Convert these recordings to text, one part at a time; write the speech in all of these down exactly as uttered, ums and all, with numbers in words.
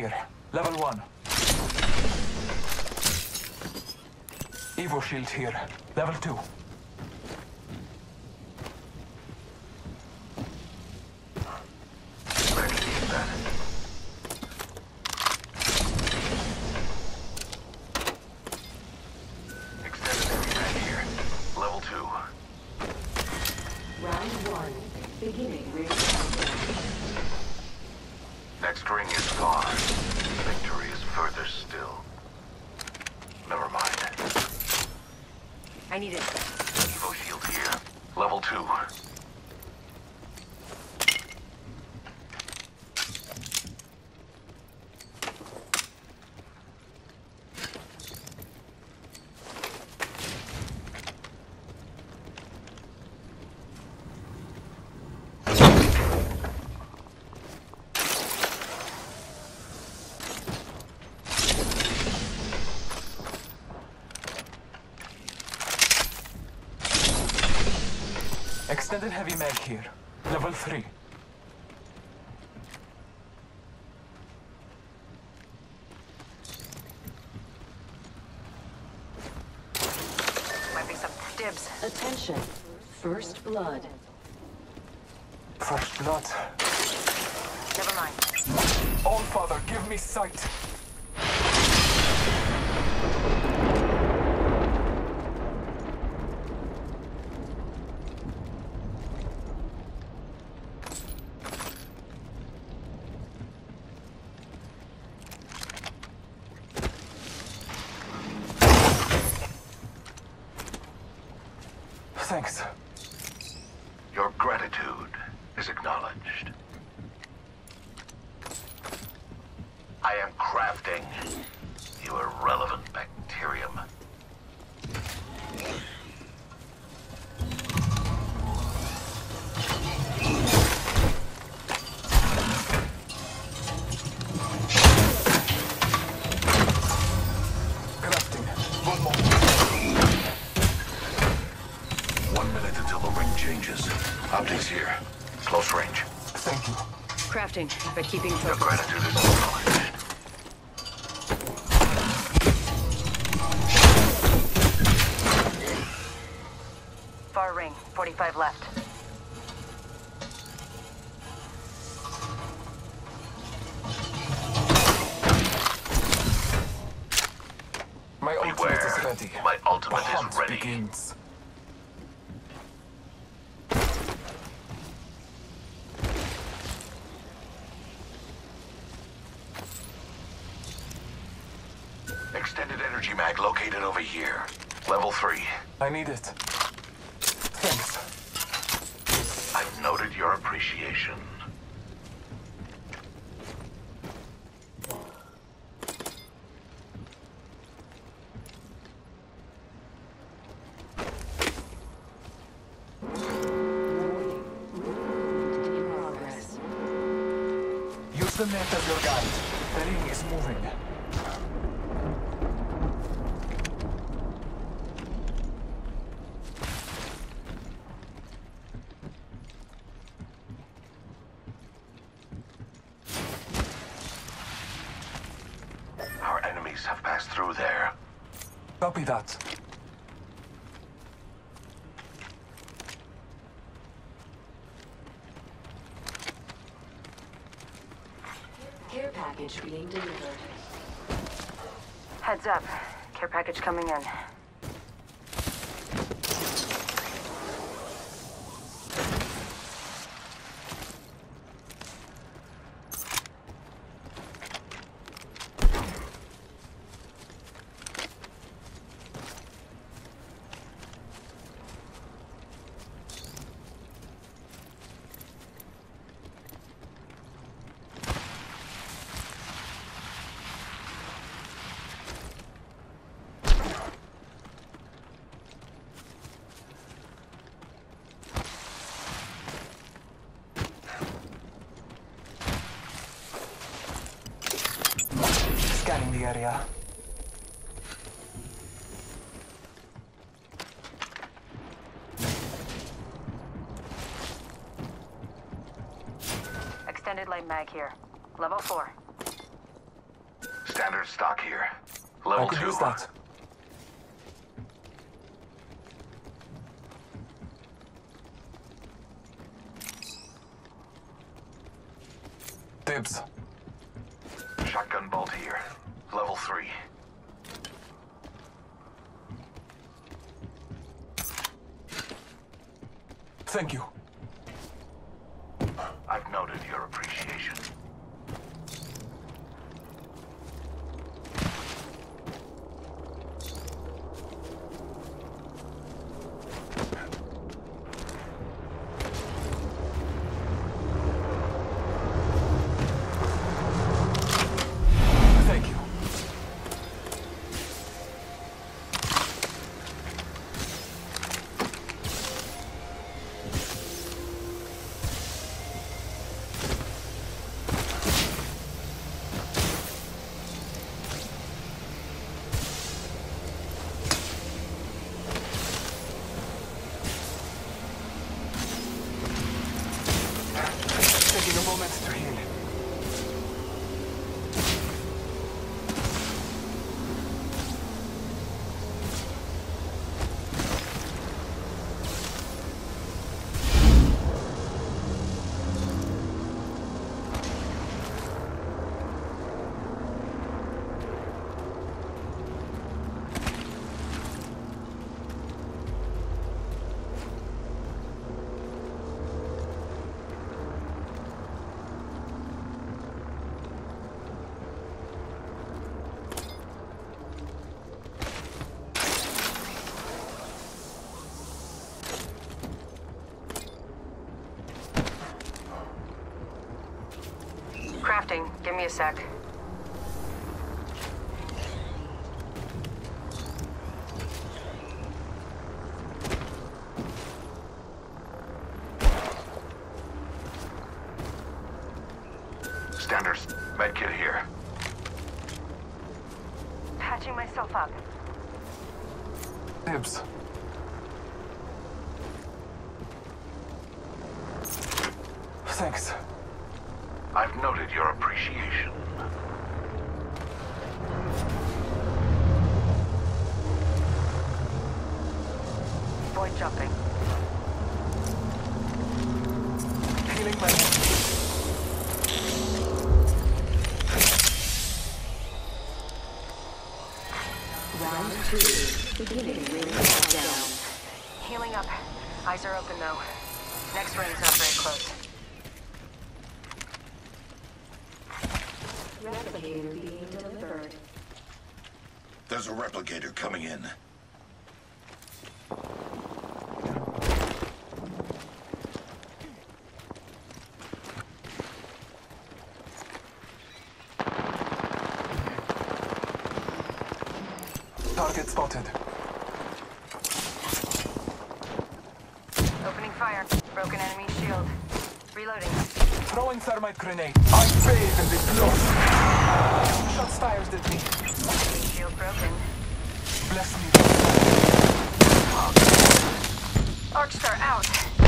here. Level one. Evo shield here. Level two. Next ring is far. Victory is further still. Never mind. I need it. Evo shield here. Level two. Extended heavy mag here. Level three. Might be some dibs. Attention. First blood. First blood. Never mind. All Father, give me sight. Thanks. Your gratitude is acknowledged. I am crafting, you irrelevant bacterium. Crafting. One more. One minute until the ring changes. Optics here. Close range. Thank you. Crafting, but keeping Your focus. gratitude is acknowledged. Far ring, forty-five left. My ultimate Beware. is ready. My The ultimate hunt is ready. begins. Extended energy mag located over here. Level three. I need it. Thanks. I've noted your appreciation. In progress. Use the net as your guide. The ring is moving. Our enemies have passed through there. Copy that. Care package being delivered. Heads up. Care package coming in. Scanning the area. Extended light mag here. Level four. Standard stock here. I Level can two. use that. Dibs. Shotgun bolt here. Level three. Thank you. I've noted your appreciation. Thank you. Taking a moment to heal. Crafting. Give me a sec. Standard medkit here. Patching myself up. Dibs. Thanks. I've noted your appreciation. Void jumping. Healing my wound. Round two. Beginning ring countdown. Healing up. Eyes are open though. Next ring's not very close. Replicator being delivered. There's a replicator coming in. Target spotted. Opening fire. Broken enemy shield. Reloading. Throwing thermite grenade. I bathe in this blood. Shots fired at me. Shield broken. Bless me. Arcstar out.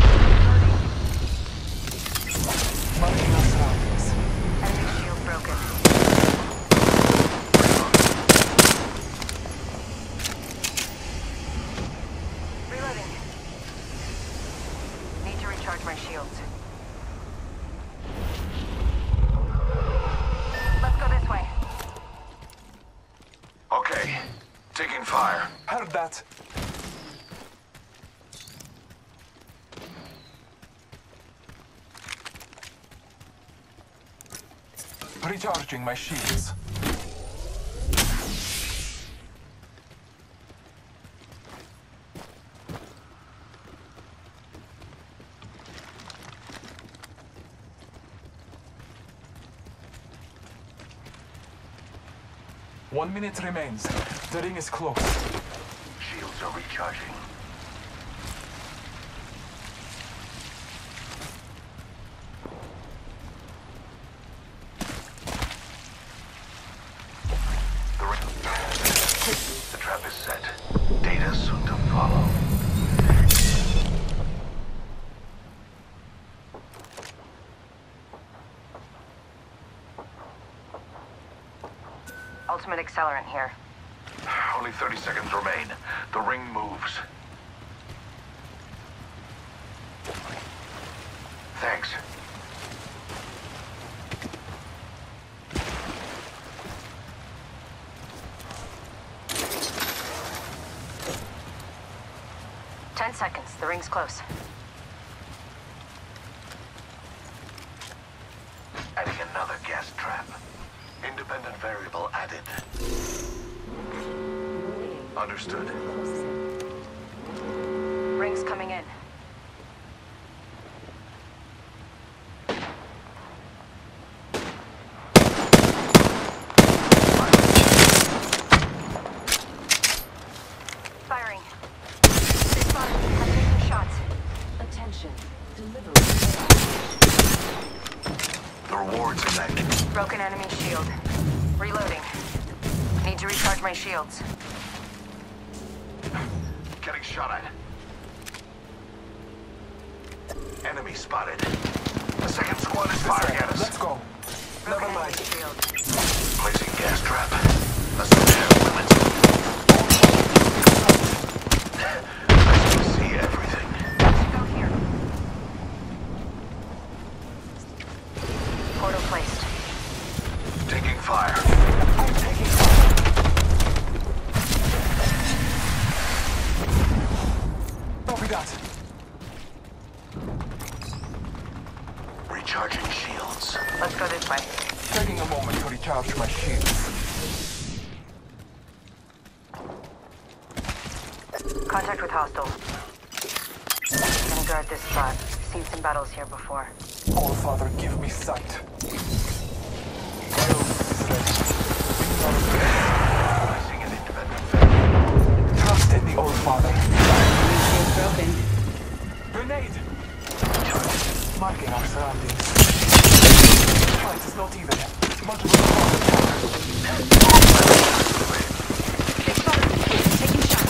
Marking our surroundings. Enemy shield broken. Reloading. Need to recharge my shields. Let's go this way. Okay. Taking fire. Heard that. Recharging my shields. One minute remains. The ring is close. Shields are recharging. The ring. The trap is set. Data soon to follow. ultimate accelerant here. Only thirty seconds remain. The ring moves. Thanks. Ten seconds. The ring's close. Adding another gas trap. Independent variable added. Understood. Ring's coming in. Firing. They spotted me. I'm taking shots. Attention. Delivery. The reward's in that. Broken enemy shield. Reloading. Need to recharge my shields. Getting shot at. Enemy spotted. The second squad is firing at us. Let's go. Never Broken mind. enemy shield. Placing gas trap. A snare limits. I can see everything. Go here. Portal placed. Taking fire. I'm taking fire. Copy that. Recharging shields. Let's go this way. Taking a moment to recharge my shields. Contact with hostile. Gonna guard this spot. Seen some battles here before. All Father, give me sight. My oath is ready. Wings are ready. Placing an independent variable. Trust in the All Father. Shield broken. Grenade! Marking our surroundings. Fight is not even. Multiple They spotted me. Taking shots.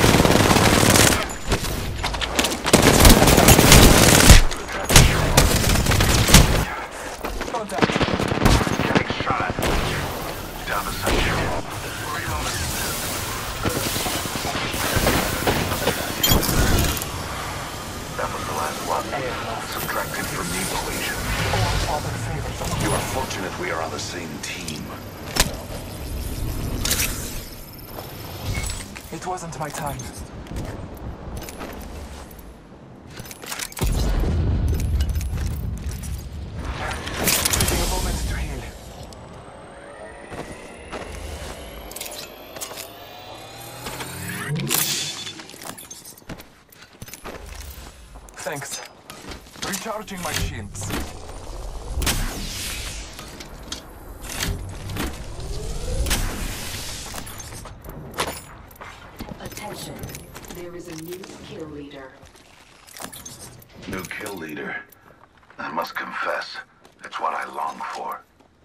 contact. Getting shot at. Down to section. Reloading. That was the last one. Subtracted from the equation. All Father favors us. You are fortunate we are on the same team. It wasn't my time. Taking a moment to heal. Thanks. Recharging my shields. Attention. There is a new kill leader. New kill leader. I must confess, it's what I long for.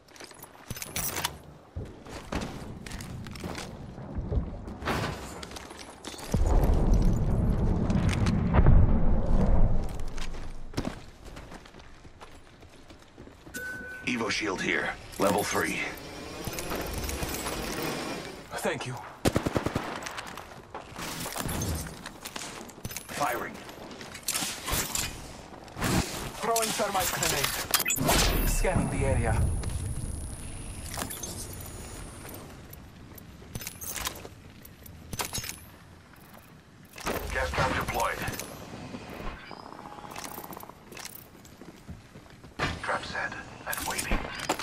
Evo shield here, level three. Thank you. Firing. Throwing thermite grenade. Scanning the area. Gas trap deployed. Trap set and waiting.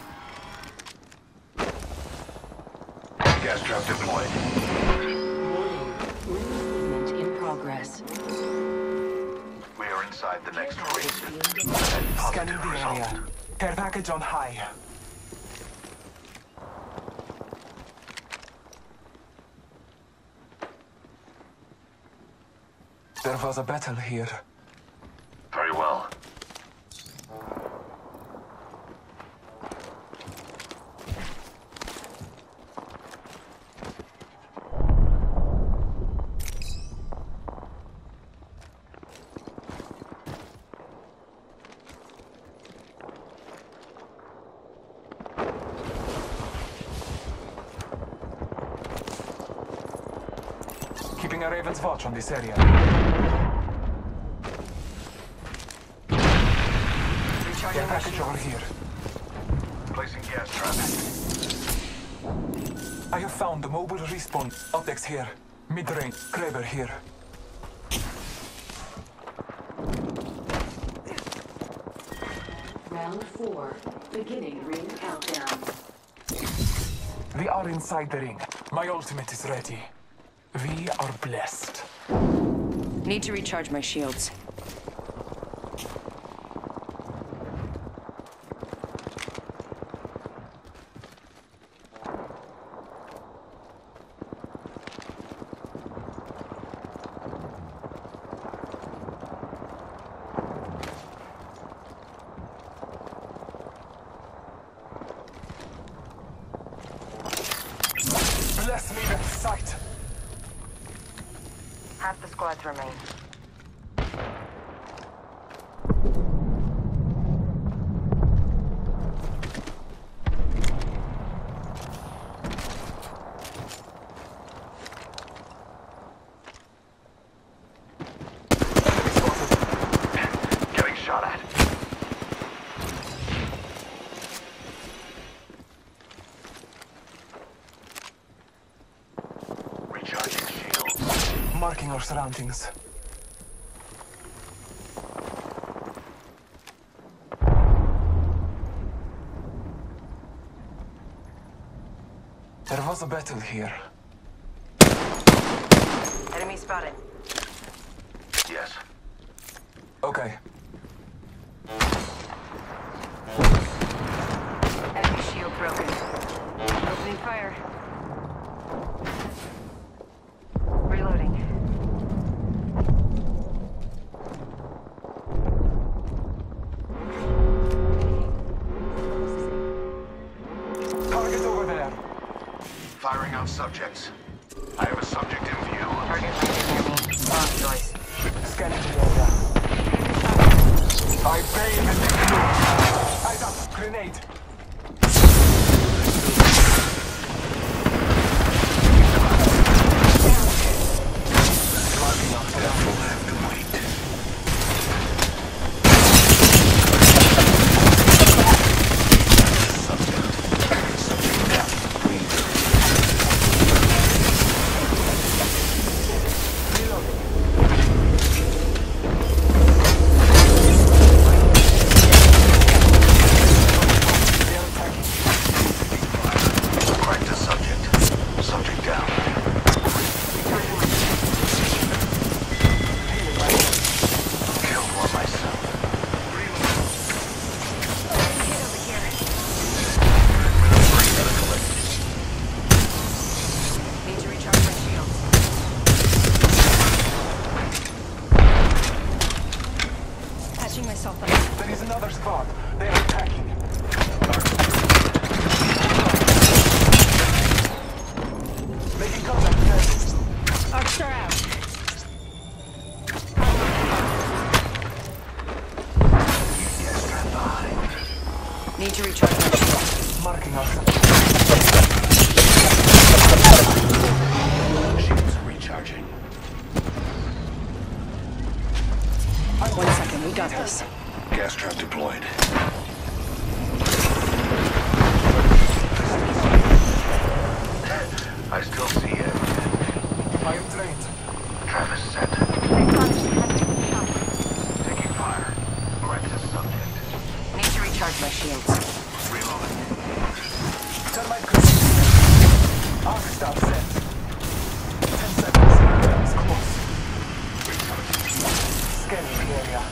Gas trap deployed. Warning. Ring movement in progress. We are inside the next ring. Scanning Positive the result. area. Care package on high. There was a battle here. Very well. Keeping a Raven's watch on this area. Recharging Care my package over here. Placing gas trap. I have found the mobile respawn. Optics here. Mid-range. Kraber here. Round four. Beginning ring countdown. We are inside the ring. My ultimate is ready. We are blessed. Need to recharge my shields. Bless me with sight. Half the squads remain. Getting shot at. Recharging shield. Marking our surroundings. There was a battle here. Enemy spotted. Yes. Okay. Enemy shield broken. Opening fire. Reloading. Target over there. Firing on subjects. I have a subject in view. Target landed near me. Wrong choice. Scanning the area. I bathe in the blue. Eyes up. Grenade. Marking our Death will have to wait. Subject. Subject down. Leader. Crack the subject. Subject down. Killed one myself. Hit over here. Need to recharge my shields. Patching myself up. There is another squad. They are attacking. Making contact with enemies. Arcstar out. Yes, stand behind. Need to recharge my shields. Marking our Shields recharging. One second, we got this. Gas trap deployed. I still see it. I am trained. Trap is set. Taking fire. Crack the subject. Need to recharge my shields. Reloading. Termite grenade. Arc star set. Ten seconds. It's close. Scanning the area.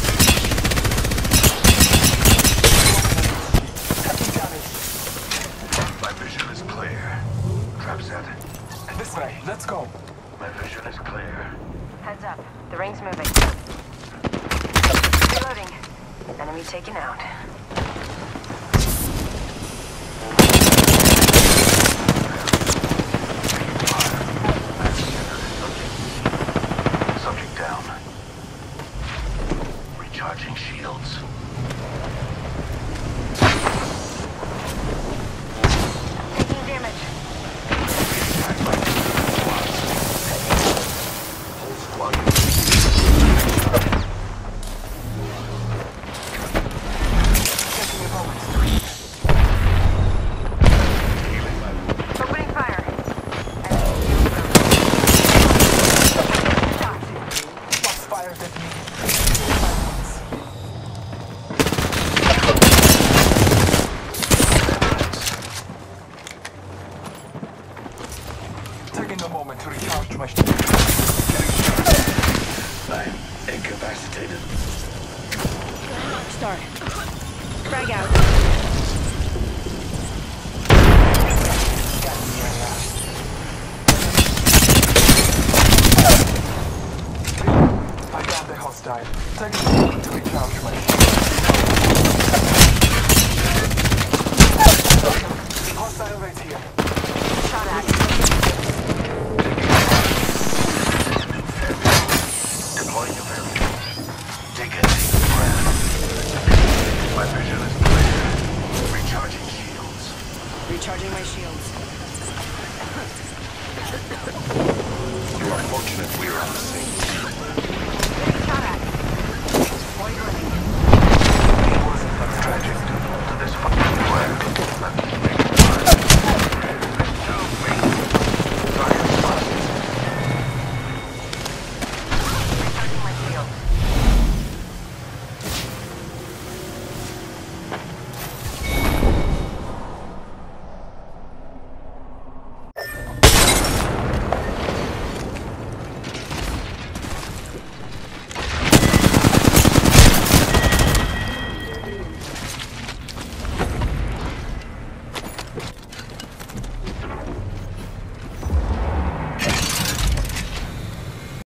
Taking damage. My vision is clear. Trap set. This way. Let's go. My vision is clear. Heads up. The ring's moving. Reloading. Enemy taken out. Subject down. Recharging shields. Taking damage. start. Frag out. Scan the area. I got the hostile. Take a moment to recharge my shield. Hostile right here. Shot at. Deploying your barrier. Take a deep breath. My vision is clear. Recharging shields. Recharging my shields. You are fortunate we are on the same team.